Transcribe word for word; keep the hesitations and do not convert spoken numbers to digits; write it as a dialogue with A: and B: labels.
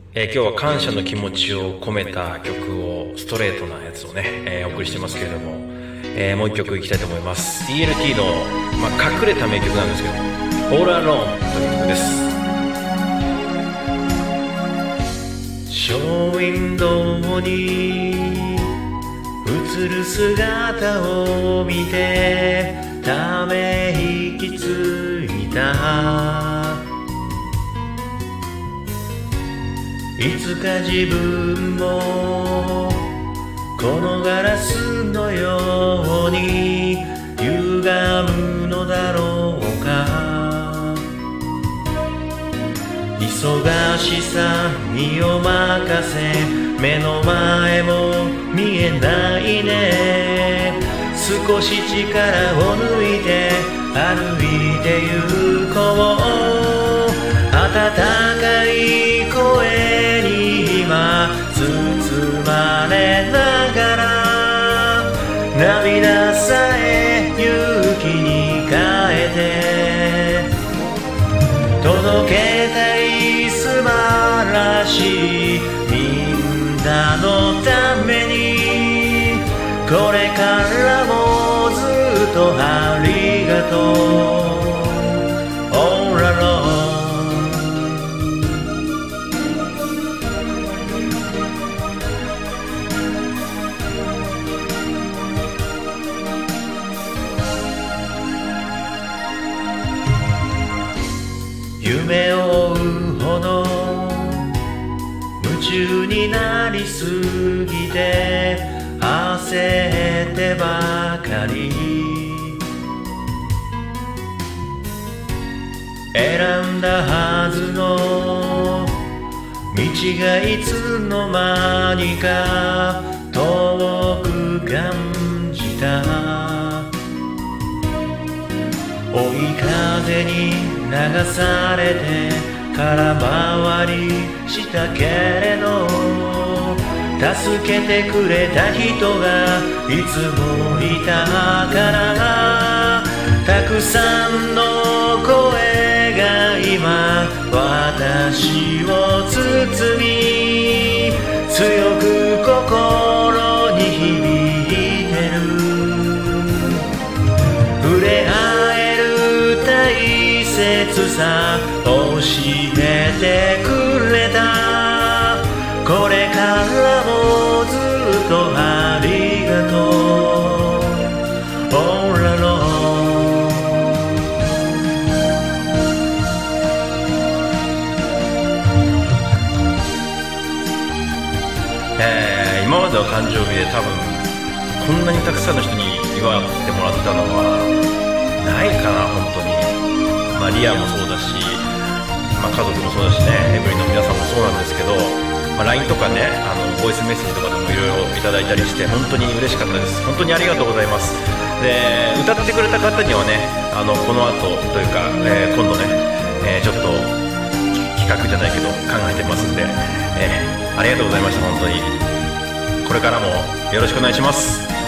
A: えー今日は感謝の気持ちを込めた曲を、ストレートなやつをね、えーお送りしてますけれども、えーもう一曲いきたいと思います。 ティーエルティー の、まあ、隠れた名曲なんですけど、 All Alone という曲です。ショーウィンドウに映る姿を見てため息ついた。いつか自分もこのガラスのように歪むのだろうか。忙しさにお任せ、目の前も見えないね。少し力を抜いて歩いて行こう。温かい声に今包まれながら、涙さえ勇気に変えて届けたい素晴らしいみんなのために。これからもずっとありがとう。オーラロー夢を追うほど夢中になりすぎて焦ってばかり。選んだはずの道がいつの間にか遠く感じた。追い風に流されて空回りしたけれど、助けてくれた人がいつもいたから。たくさんの声が今私を包み、強く心に響いてる。触れ合える大切さ教えてくれた。これからもずっとありがとう。オーラローえー、今までの誕生日で多分こんなにたくさんの人に祝ってもらったのはないかな、本当に。まあリアもそうだし、まあ、家族もそうだしね、エブリィの皆さんもそうなんですけど、まあ、ライン とかね、あのボイスメッセージとかでもいろいろいただいたりして本当に嬉しかったです。本当にありがとうございます。で、歌ってくれた方にはね、あのこの後というか、えー今度ね、えーちょっと企画じゃないけど考えてますんで、えーありがとうございました。本当にこれからもよろしくお願いします。